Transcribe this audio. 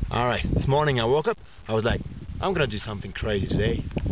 Alright, this morning I woke up, I was like, I'm gonna do something crazy today.